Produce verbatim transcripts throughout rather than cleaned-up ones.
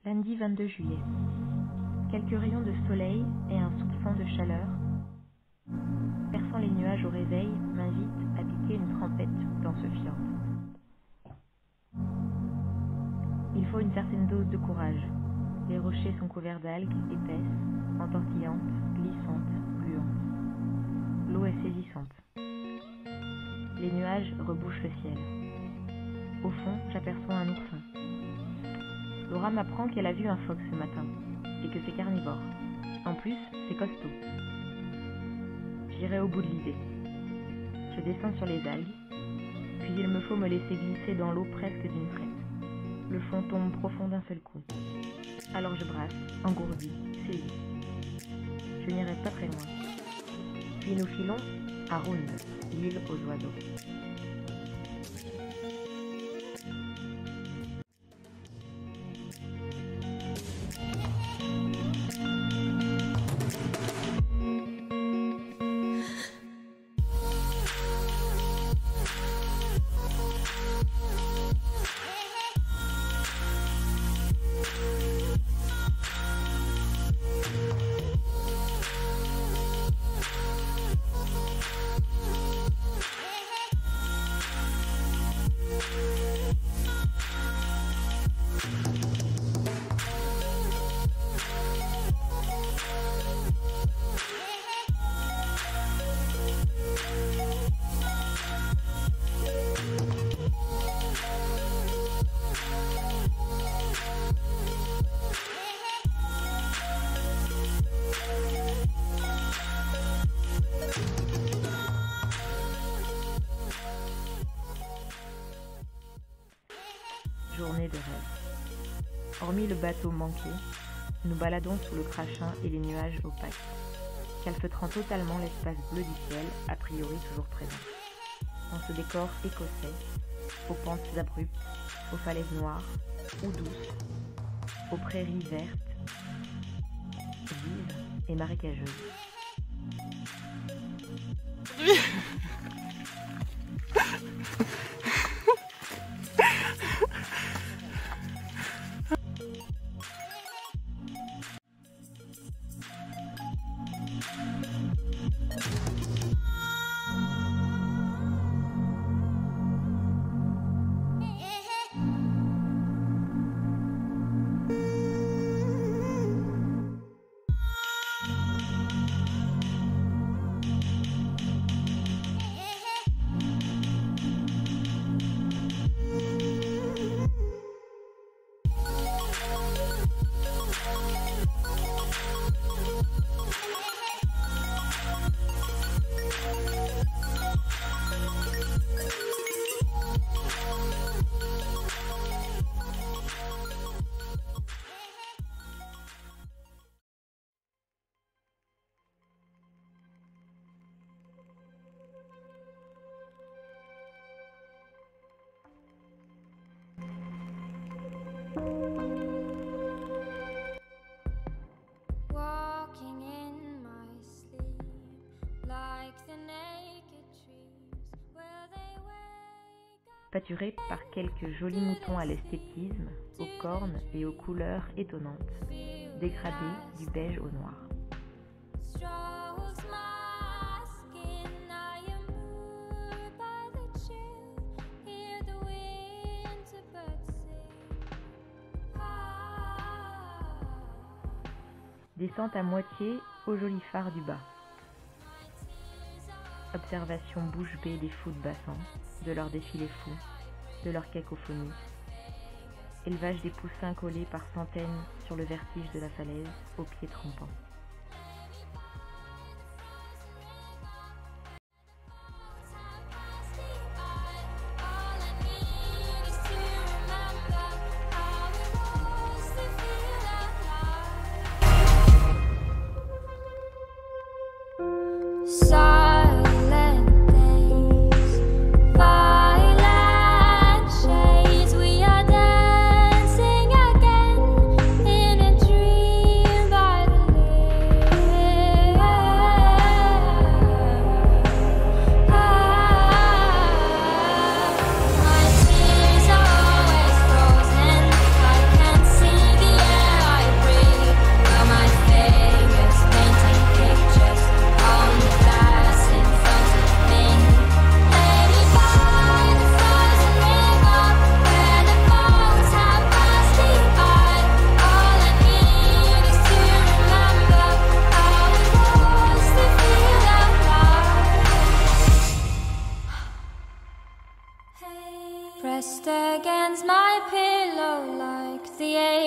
Lundi vingt-deux juillet. Quelques rayons de soleil et un soupçon de chaleur, perçant les nuages au réveil, m'invitent à piquer une trempette dans ce fjord. Il faut une certaine dose de courage. Les rochers sont couverts d'algues épaisses, entortillantes, glissantes, gluantes. L'eau est saisissante. Les nuages rebouchent le ciel. Au fond, j'aperçois un oursin. Laura m'apprend qu'elle a vu un phoque ce matin, et que c'est carnivore. En plus, c'est costaud. J'irai au bout de l'idée. Je descends sur les algues, puis il me faut me laisser glisser dans l'eau presque d'une traite. Le fond tombe profond d'un seul coup. Alors je brasse, engourdi, saisi. Je n'irai pas très loin. Puis nous filons à Round, l'île aux oiseaux. Journée de rêve. Hormis le bateau manqué, nous baladons sous le crachin et les nuages opaques, calfeutrant totalement l'espace bleu du ciel, a priori toujours présent. Dans ce décor écossais, aux pentes abruptes, aux falaises noires ou douces, aux prairies vertes, vives et marécageuses. Pâturé par quelques jolis moutons à l'esthétisme, aux cornes et aux couleurs étonnantes, dégradés du beige au noir. Descente à moitié au joli phare du bas. Observation bouche bée des fous de bassin, de leur défilé fou, de leur cacophonie. Élevage des poussins collés par centaines sur le vertige de la falaise, aux pieds trempants. Dancing again in a dream by the lake.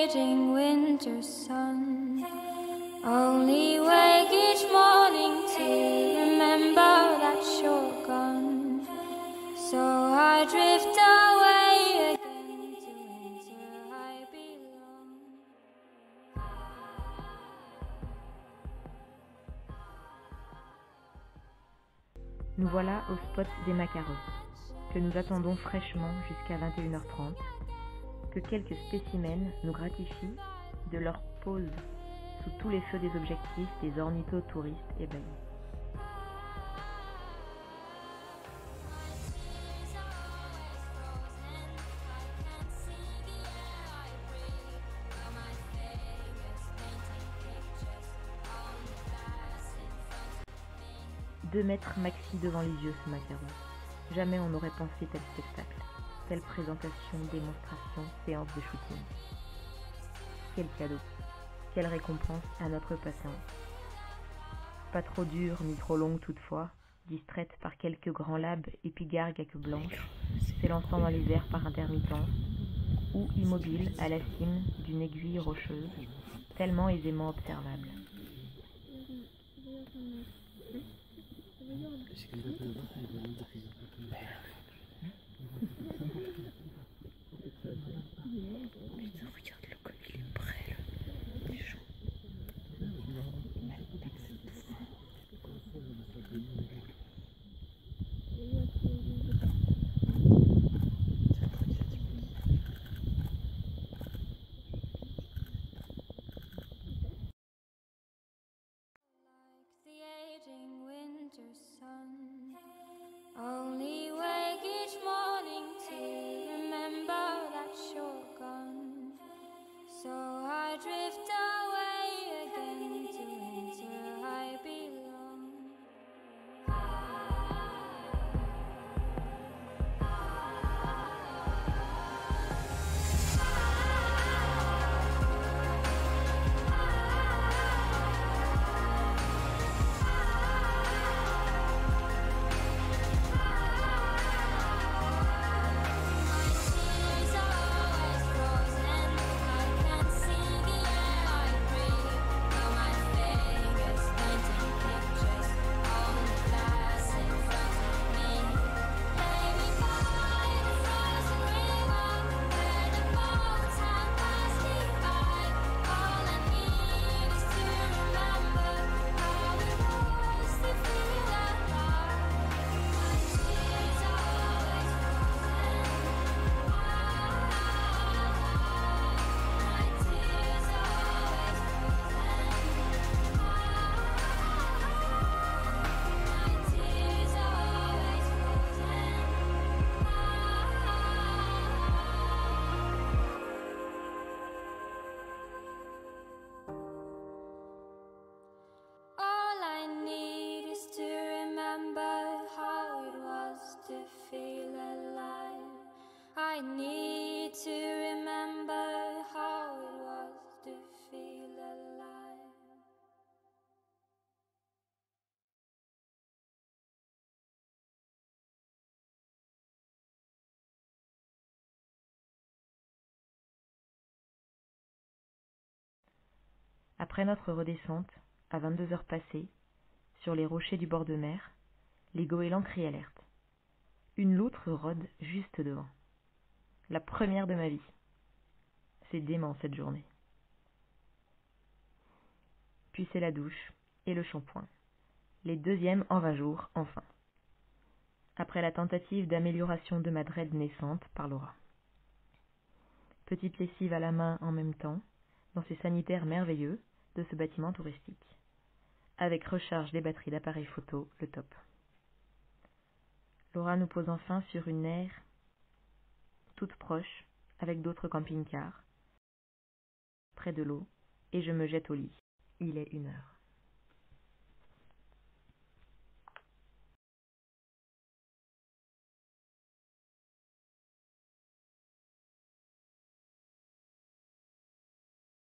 aging winter sun. Only wake each morning to remember that you're gone. So I drift away again to winter I belong. Nous voilà au spot des macarons, que nous attendons fraîchement jusqu'à vingt et une heures trente, que quelques spécimens nous gratifient de leur pose sous tous les feux des objectifs des ornithotouristes ébahis. Deux mètres maxi devant les yeux ce macaron. Jamais on n'aurait pensé tel spectacle, telle présentation, démonstration, séance de shooting. Quel cadeau, quelle récompense à notre patience. Pas trop dure ni trop longue toutefois, distraite par quelques grands labs épigargues à queue blanche, s'élançant dans les airs par intermittence, ou immobile à la cime d'une aiguille rocheuse, tellement aisément observable. Putain, regarde-le comme il est prêt là. Il est chaud. Like the aging winter sun. Only wake each morning to remember that you're gone. So I drift away again to winter I belong. All I need is to remember how it was to feel alive. I need to remember how it was to feel alive. Après notre redescente, à vingt-deux heures passées, sur les rochers du bord de mer, les goélands crient alerte. Une loutre rôde juste devant. La première de ma vie. C'est dément cette journée. Puis c'est la douche et le shampoing. Les deuxièmes en vingt jours, enfin. Après la tentative d'amélioration de ma dread naissante par Laura. Petite lessive à la main en même temps, dans ces sanitaires merveilleux de ce bâtiment touristique. Avec recharge des batteries d'appareils photo, le top. Laura nous pose enfin sur une aire toute proche, avec d'autres camping-cars, près de l'eau, et je me jette au lit. Il est une heure.